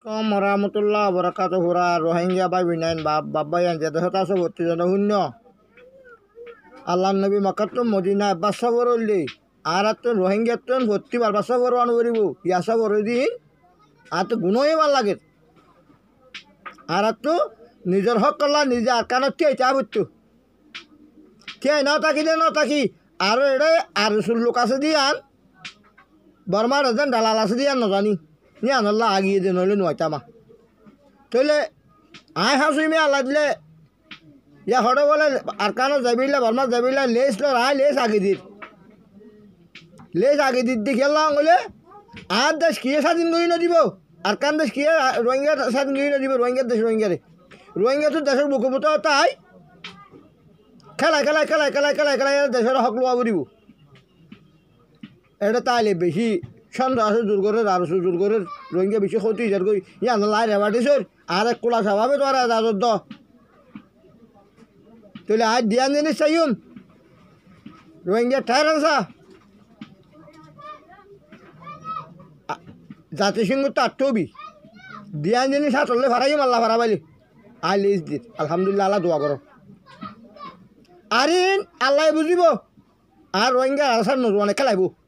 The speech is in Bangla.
কম রহমতুল্লাহ বরাকাত হুরা রোহিঙ্গা বাই বিনাইন বাবাইয়ান যে দেশত আছে ভর্তি জন শূন্য আল্লাহ নবী মক্কাত মদিনা বাসা বরলি আর তো রোহিঙ্গা তো ভর্তি বার বাসা বড় আনবরিব ইয়াসা বড় দিন আর তো গুণই ভাল লাগে আর তো নিজের হক করলা নিজে আর কানত কে চা বুঝতো কে না থাকি দে না থাকি আর এটা আর লোক আছে দিয়ে আন বর্মার এজন দালাল আছে দিয়ে নাজানি নি আনল্লা আগিয়ে দে নইলে নয়তামা তইলে আয় হাসুই মে আল্লাহ দিলে ইয়া হঠাৎ বলে আর কানো যাবিলা বর্মা যাবিলা লেস লো আয় লেস আগে দির খেললাম বলে আর দেশ কিয়ে স্বাধীন করি না দিব আর কান দেশ কিয়ে রোহিঙ্গা স্বাধীন করি না দিব রোহিঙ্গার দেশ রোহিঙ্গা তো দেশের বুকুপুত তাই খেলায় দেশের হক লোয়া দিব এটা তাইলে বেশি সন্দেহ আছে দুর্গরের আর দুর্গরের রোহিঙ্গা বেশি ক্ষতি যার কই ইয়া লাই রেবাটিসর আর এক কোলা স্বভাবে তো আর আজাদ দ তাহলে আজ দিয়ান জিনিস চাইন রোহিঙ্গা ঠায় রাখা জাতিসংঘ তো আটবি দিয়ান জিনিস হাতলে ফারাই মাল্লা ফারা পাইলি আই লিস দিত আলহামদুলিল্লাহ আল্লাহ দোয়া করো আরিন আল্লাহ বুঝিব আর রোহিঙ্গা আসার নজর অনেক খেলাইব